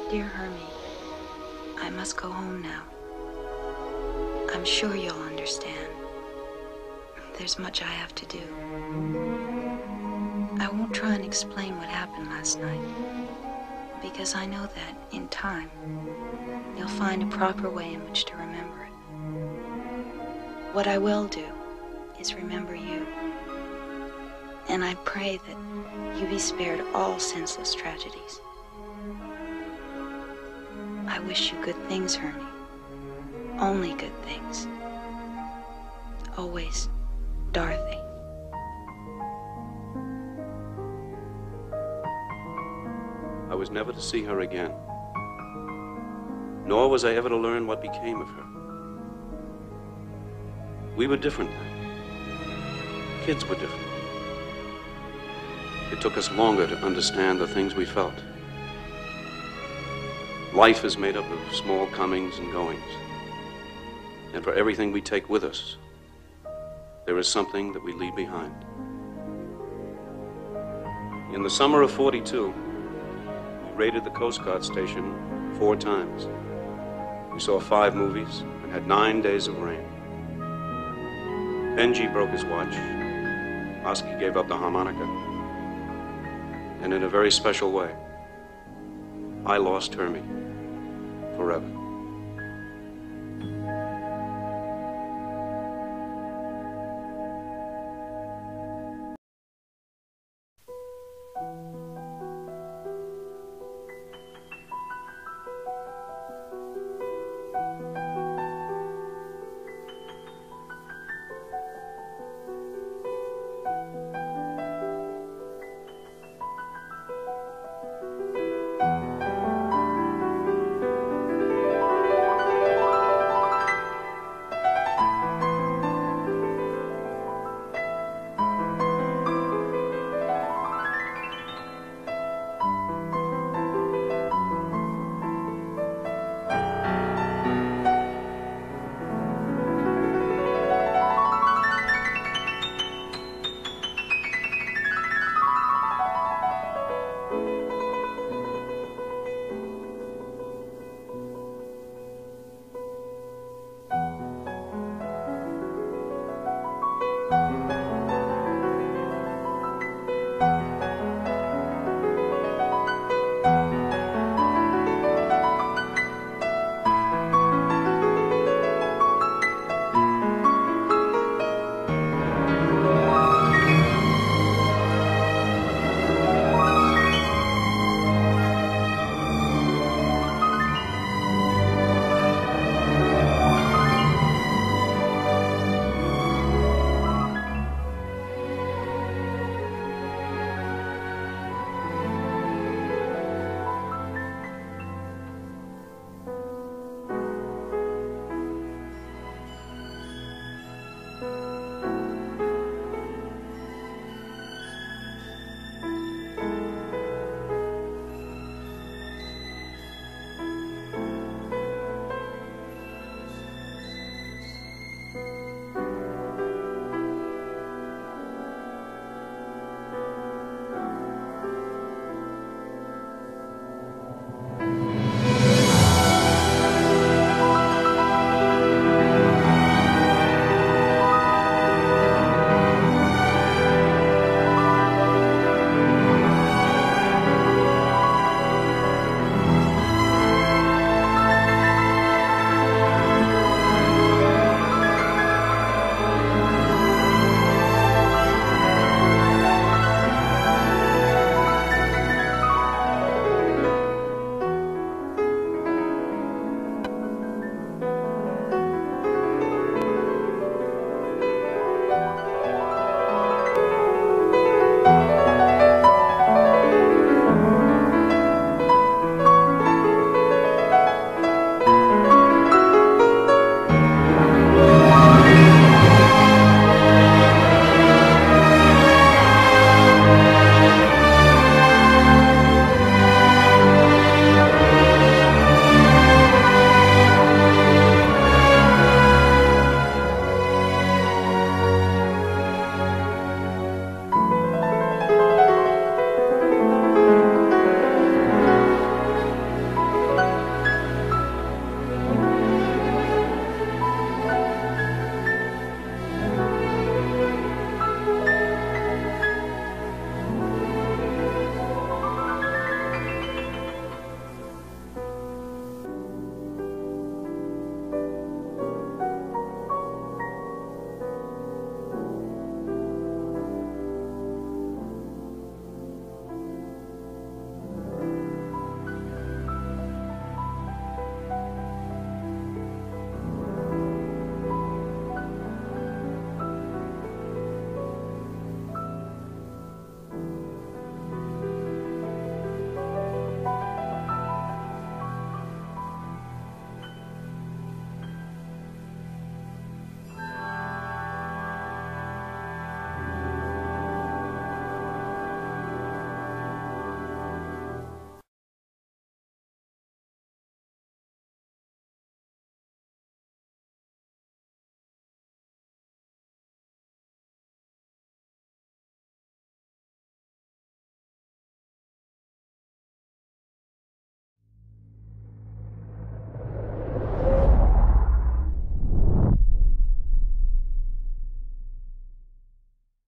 Dear Hermie, I must go home now. I'm sure you'll understand. There's much I have to do. I won't try and explain what happened last night, because I know that, in time, you'll find a proper way in which to remember it. What I will do is remember you. And I pray that you be spared all senseless tragedies. I wish you good things, Hermie. Only good things. Always, Dorothy. I was never to see her again, nor was I ever to learn what became of her. We were different then. Kids were different. It took us longer to understand the things we felt. Life is made up of small comings and goings. And for everything we take with us, there is something that we leave behind. In the summer of '42, we raided the Coast Guard station 4 times. We saw 5 movies and had 9 days of rain. Benji broke his watch. Oscy gave up the harmonica. And in a very special way, I lost Hermie forever.